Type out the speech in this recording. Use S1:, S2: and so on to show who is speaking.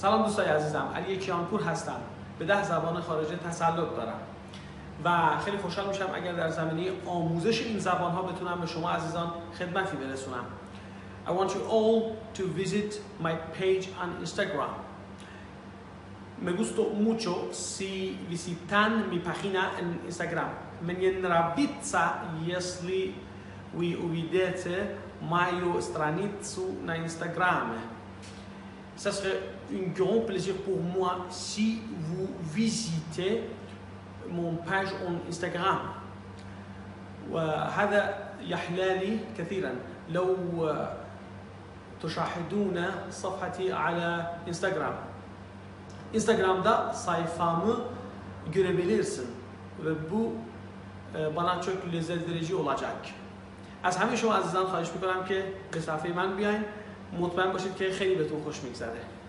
S1: سلام دوستای عزیزم، علی کیانپور هستم. به 10 زبان خارجی تسلط دارم و خیلی خوشحال میشم اگر در زمینه آموزش این زبان ها بتونم به شما عزیزان خدمتی برسونم. I want you all to visit my page on Instagram. Me gusta mucho si visitan mi página en Instagram. Mnie nравится, если вы увидите мою страницу на Instagram. Ça serait un grand plaisir pour moi si vous visitez mon page en Instagram. وهذا يحلالي كثيرا لو تشاهدون صفحتي على Instagram. Instagram'da sayfamı görebilirsin ve bu bana çok lezzet verici olacak. از همه شما عزیزان خواهش میکنم که به صفحه من بیاین، مطمئن باشید که خیلی بهتون خوش میگذره.